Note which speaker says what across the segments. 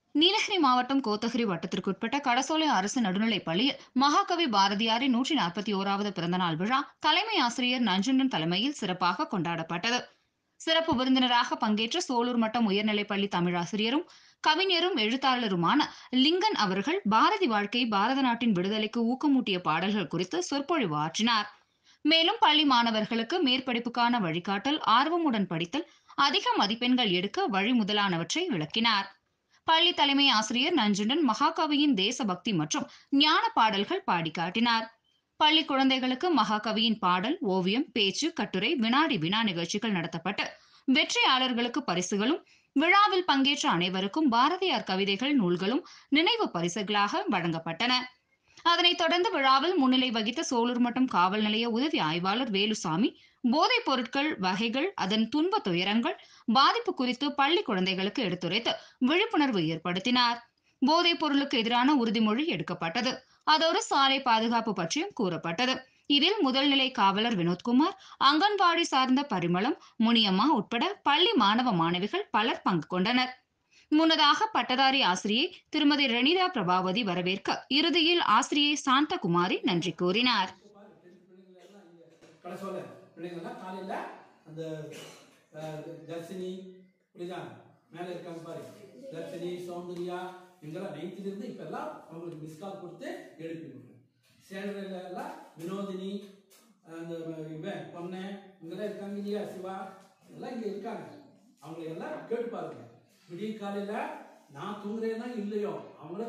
Speaker 1: நீலகிரி மாவட்டம் கோத்தகிரி வட்டத்திற்குட்பட்ட கடசோலை அரசு நடுநிலைப் பள்ளியில் மகாகவி பாரதியாரின் 141வது பிறந்தநாள் விழா தலைமை ஆசிரியர் நஞ்சுண்டன் தலைமையில் சிறப்பாக கொண்டாடப்பட்டது. சிறப்பு விருந்தினராக பங்கேற்ற சோலூர் மட்டம் உயர்நிலைப்பள்ளி தமிழாசிரியரும் கவிஞரும் எழுத்தாளருமான லிங்கன் அவர்கள் பாரதி வாழ்க்கை பாரத நாட்டின் விடுதலைக்கு ஊக்கமூட்டிய பாடல்கள் குறித்து சொற்பொழிவு ஆற்றினார். மேலும் பள்ளி மாணவர்களுக்கு மேற்படிப்புக்கான வழிகாட்டல், ஆர்வமுடன் படித்தல், அதிக மதிப்பெண்கள் எடுக்க வழி முதலானவற்றை விளக்கினார். பள்ளி தலைமை ஆசிரியர் நஞ்சுண்டன் மகாகவியின் தேசபக்தி மற்றும் ஞான பாடல்கள் பாடி காட்டினார். பள்ளி குழந்தைகளுக்கு மகாகவியின் பாடல், ஓவியம், பேச்சு, கட்டுரை, வினாடி வினா நிகழ்ச்சிகள் நடத்தப்பட்டு வெற்றியாளர்களுக்கு பரிசுகளும், விழாவில் பங்கேற்ற அனைவருக்கும் பாரதியார் கவிதைகள், நூல்களும் நினைவு பரிசுகளாக வழங்கப்பட்டன. அதனைத் தொடர்ந்து விழாவில் முன்னிலை வகித்த சோலூர் மட்டம் காவல் நிலைய உதவி ஆய்வாளர் வேலுசாமி போதைப் பொருட்கள் வகைகள், அதன் துன்ப துயரங்கள், பாதிப்பு குறித்து பள்ளி குழந்தைகளுக்கு எடுத்துரைத்து விழிப்புணர்வு ஏற்படுத்தினார். போதைப் பொருளுக்கு எதிரான உறுதிமொழி எடுக்கப்பட்டது. அதோடு சாலை பாதுகாப்பு பற்றியும் கூறப்பட்டது. இதில் முதல்நிலை காவலர் வினோத்குமார், அங்கன்வாடி சார்ந்த பரிமளம், முனியம்மா உட்பட பள்ளி மாணவ மாணவிகள் பலர் பங்கு கொண்டனர். முன்னதாக பட்டதாரி ஆசிரியை திருமதி ரெனிதா பிரபாவதி வரவேற்க இறுதியில் ஆசிரியை சாந்தகுமாரி நன்றி கூறினார்.
Speaker 2: வினோதினி, பொண்ணு இங்கெல்லாம் இருக்காங்க இல்லையா, சிவா எல்லாம் இங்க இருக்காங்க. அவங்களை எல்லாம் கேட்டு பாருங்க. விடிய காலையில நான் தூங்குறேன்னா இல்லையோ அவங்கள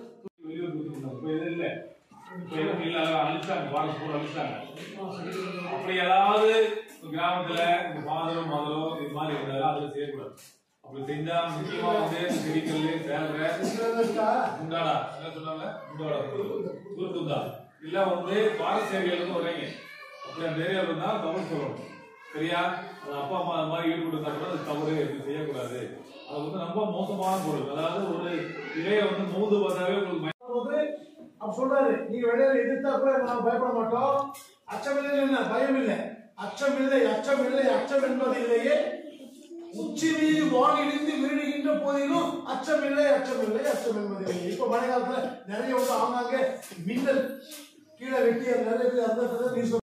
Speaker 3: அப்படி ஏதாவது கிராமத்துல இந்த ஃபாதரோ மதரோ இது மாதிரி இருந்தாலும் அதுல செய்யக்கூடாது. அப்படி செஞ்சா முக்கியமா வந்து செடிக்கல் சேர குண்டாடா என்ன சொன்னாங்க, குண்டாடா குருத்துந்தா இல்ல வந்து பாரத் சேவையிலிருந்து வரீங்க. அப்படி அந்த ஏரியாவில் இருந்தா தமிழ் சொல்லணும். சரியா? அது அப்பா அம்மா அது மாதிரி ஈடுபட்டு கூட அது தவறு, செய்யக்கூடாது. அது வந்து ரொம்ப மோசமான பொருள். அதாவது ஒரு இலைய வந்து மூது வந்தாவே உங்களுக்கு
Speaker 4: அப்ப சொல்றாரு, நீங்க வெளியில எதிர்த்தா கூட நான் பயப்பட மாட்டோம். அச்சம் இல்லை, பயம் இல்லை. அச்சம் இல்லை, அச்சம் இல்லை, அச்சம் என்பது இல்லையே. உச்சி மீது வானிலிருந்து வீடுகின்ற போதிலும் அச்சம் இல்லை, அச்சம் இல்லை, அச்சம் என்பது இல்லை. இப்ப மழை காலத்துல நிறைய வந்து ஆங்காங்க மின்னல் கீழே வெட்டி நிறைய பேர் அந்த